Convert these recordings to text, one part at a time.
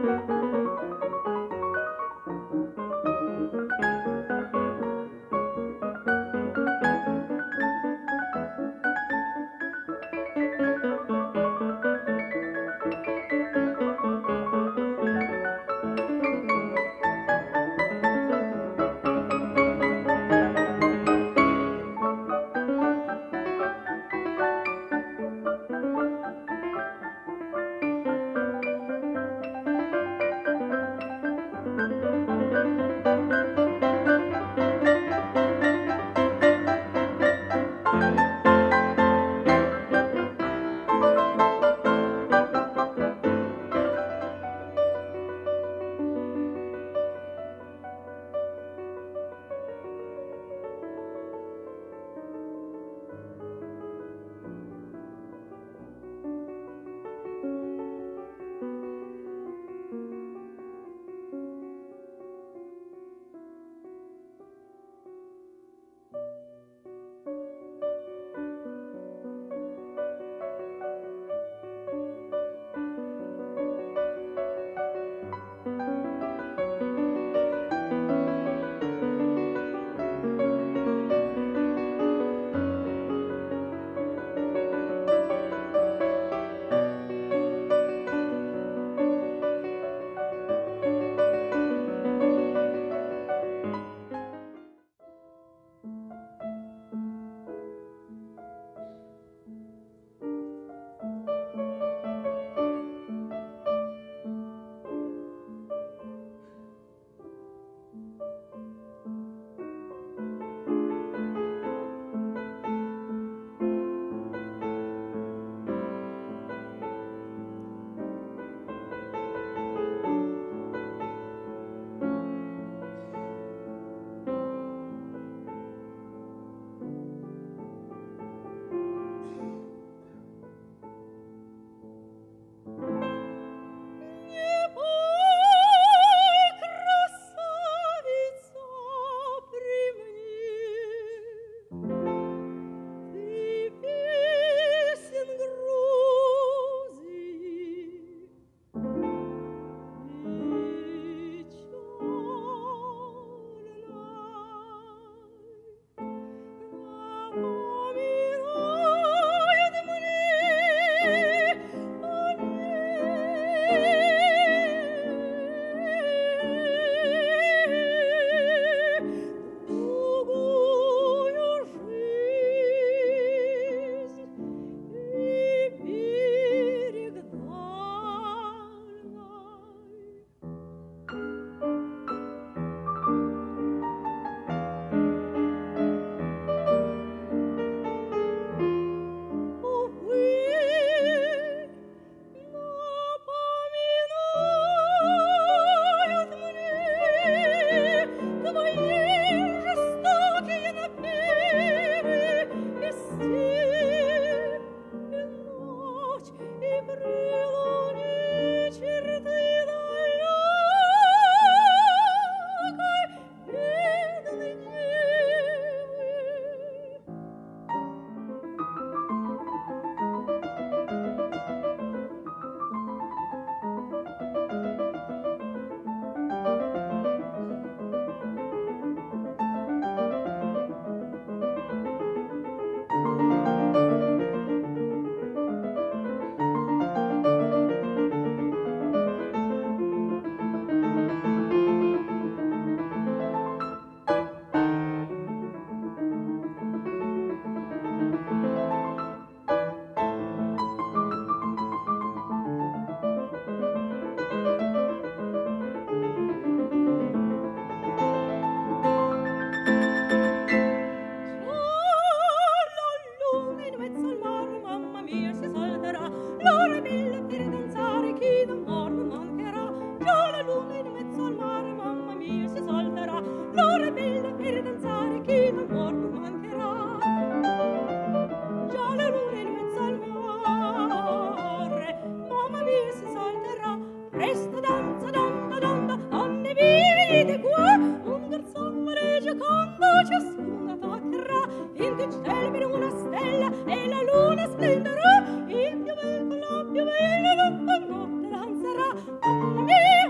Ciascuna toccherà in che cielo per una stella e la luna splenderà, il più bello, la più bella, tutta notte danzerà. Mamma mia!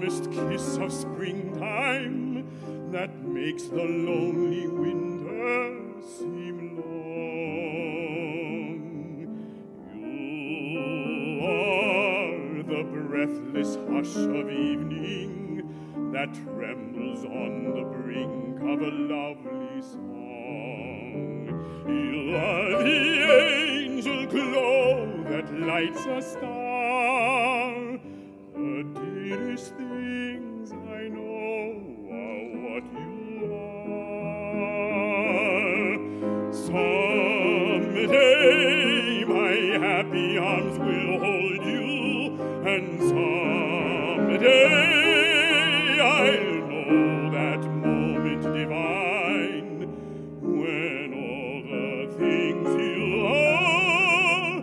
warmest kiss of springtime that makes the lonely winter seem long. You are the breathless hush of evening that trembles on the brink of a lovely song. You are the angel glow that lights a star. The dearest things I know are what you are. Someday my happy arms will hold you, and someday I'll know that moment divine when all the things you are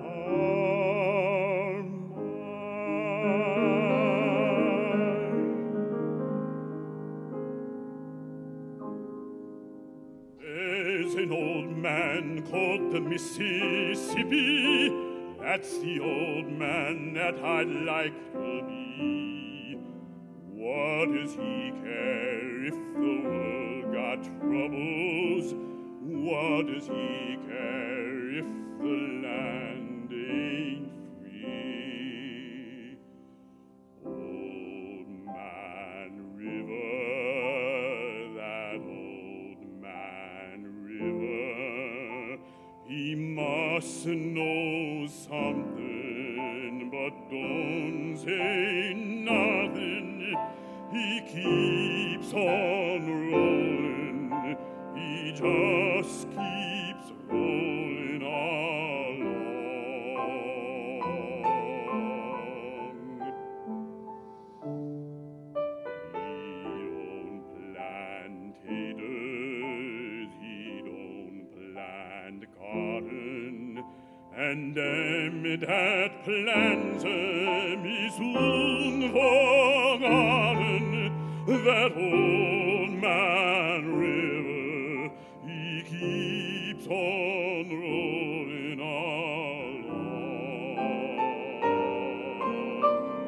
mine. There's an old man called the Mississippi. That's the old man that I'd like to be. What does he care if the world got troubles? What does he care if the land ain't free? Old Man River, that old man River, he must know something, but don't say nothing. He keeps on rolling, he just keeps rolling along. He don't plant taters, he don't plant cotton, and them that plants 'em is soon forgotten. That old man River, he keeps on rolling along.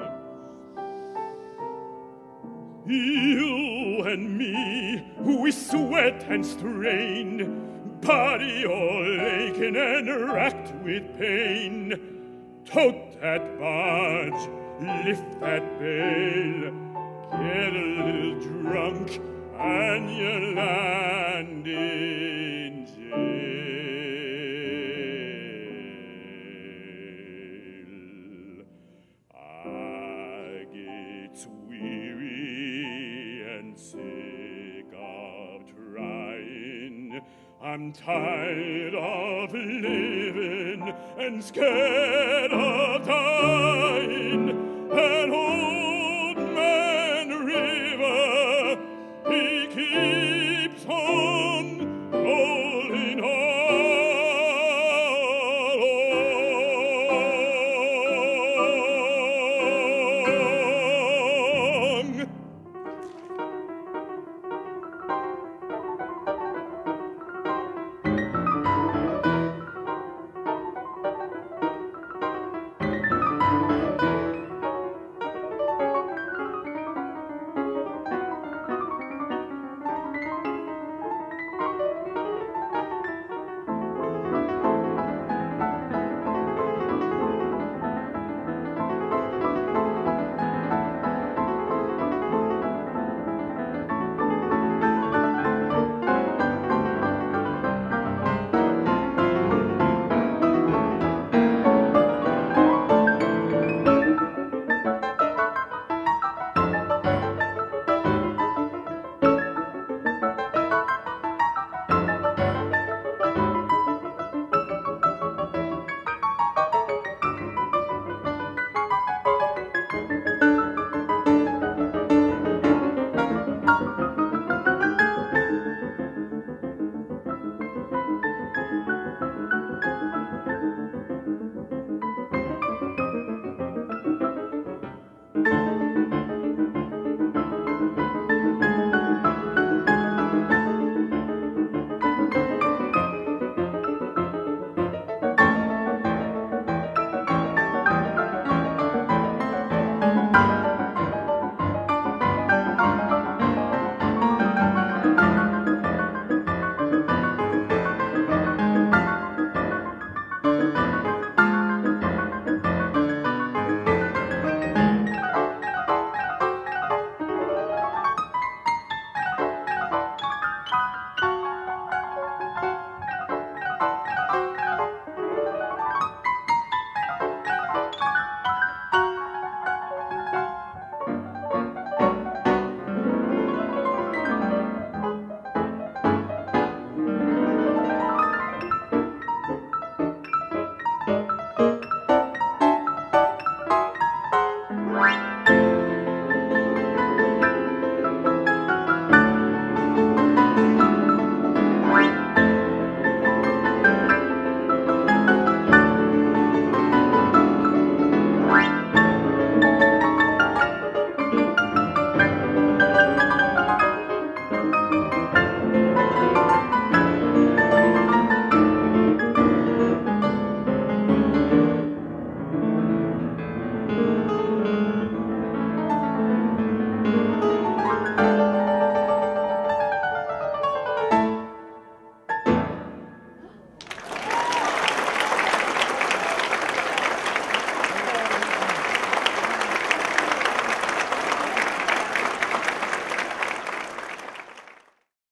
You and me, we sweat and strain, body all aching and racked with pain. Tote that barge, lift that bale, get a little drunk, and you land in jail. I get weary and sick of trying. I'm tired of living and scared of dying. And